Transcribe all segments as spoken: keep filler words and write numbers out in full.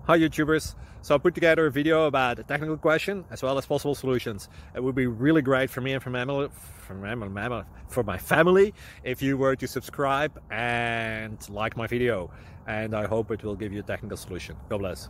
Hi YouTubers! So I put together a video about a technical question as well as possible solutions. It would be really great for me and for my family, for my, for my family if you were to subscribe and like my video. And I hope it will give you a technical solution. God bless.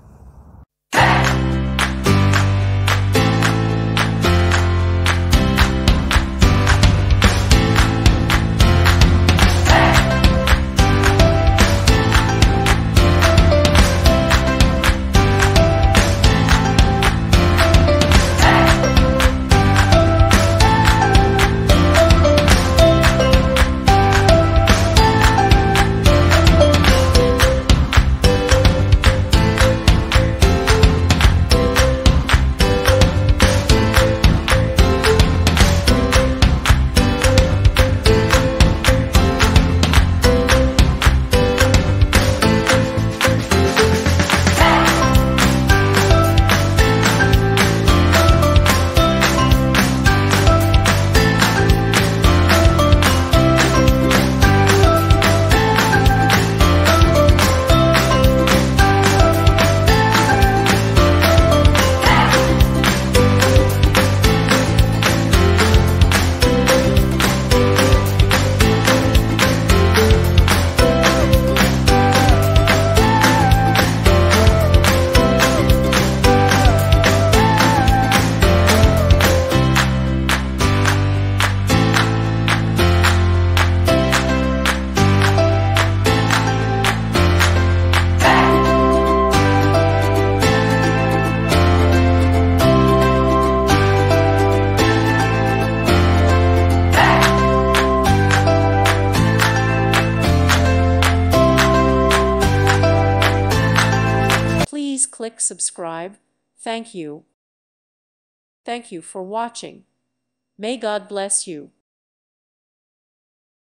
Please click subscribe. Thank you. Thank you for watching. May God bless you.